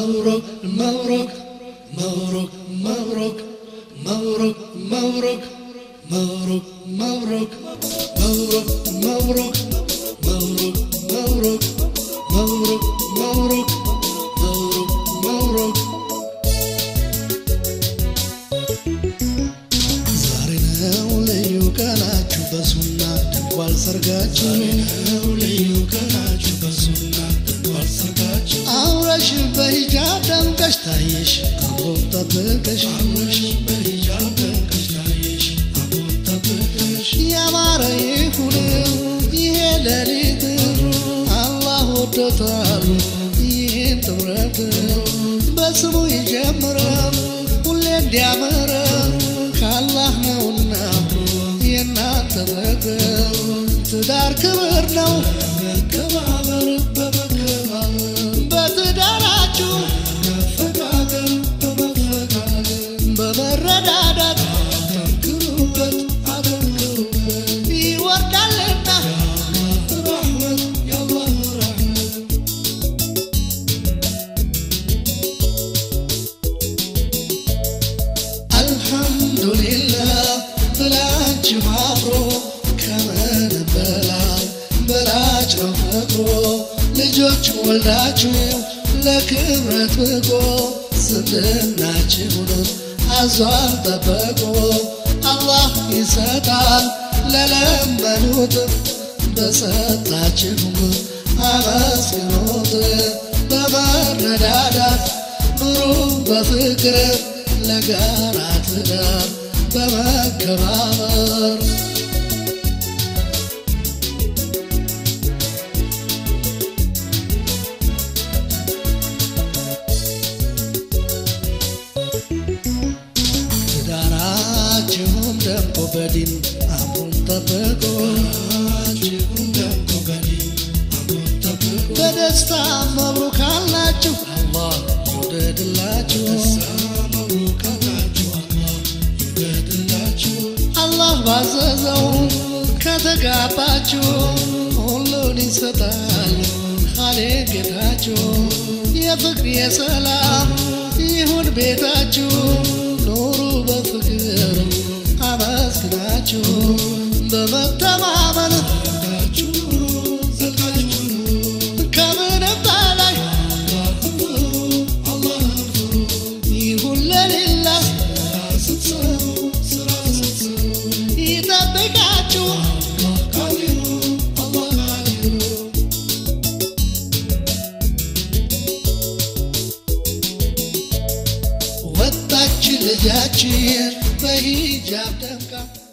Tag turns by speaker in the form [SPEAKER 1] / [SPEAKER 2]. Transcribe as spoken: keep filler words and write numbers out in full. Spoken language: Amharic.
[SPEAKER 1] مبروك مبروك مبروك مبروك مبروك مبروك مبروك مبروك مبروك مبروك مبروك مبروك مبروك مبروك مبروك مبروك زارنا وليو كاناچو بسونا دنقال سرغاچو زارنا وليو كاناچو بسونا دنقال سرغاچو አውራሽ በሂጃብ ደምቀሽ ታየሽ አቦት ተበቀሽ አውራሽ በሂጃብ ደምቀሽ ታየሽ አቦት ተበቀሽ ያማረ ይሁን ይሄ ሌሊት አላህ ወዶታል ይሄን ጥረት በስሙ ይጀምራል ሁሌ እንዲያምር ከአላህ ነውና የእናንተ ነገር ትዳር ክብር ነው መከባበር በመከባበር በትዳራችሁ መፈቃቀር በመፈቃቀር በመረዳዳት አጠንክሩበት አጠንክሩበት ይወርዳልና ረሕመት የአላህ ረሕመት አልሐምዱሊላህ ብላችሁ አብሮ ከምን በላይ በላጭ ነው ፍቅሮ ልጆች ወልዳችሁ ለክብረት ብቆ ዝናችሁን አዟል ጠበቆ አላህ ይሰጣል ለለመኑት በሰጣችሁ አመስግኑት በመረዳዳት ኑሩ በፍቅር ለጋራ ትዳር በመከባበር ትዳራችሁን ደምቆ በዲን አምሮን ጠብቆ ትዳራችሁን ደምቆ በዲን አምሮን ጠብቆ በደስታ መብሩክ አላችሁ አላህ ይውደድላችሁ መብሩክ አላችሁ አላህ ይውደድላችሁ አላህ ባዘዘው ከተጋባችሁ ሁሉን ይሰጣል ኻሊቅ ጌታችሁ የፍቅር የሰላም ይሁን ቤታችሁ ኑሩ በፍቅር አመስግናችሁ በመተማመን ዘልቃችሁ ከምንም በላይ አላህን ፍሩ ይሁን ለሌላህ ስትሰሩ ስራ ስትሰሩ ይጠብቃችሁ ቃዲሩ አላህ ቃዲሩ ወጣች ልጃችን በሂጃብ ደምቃ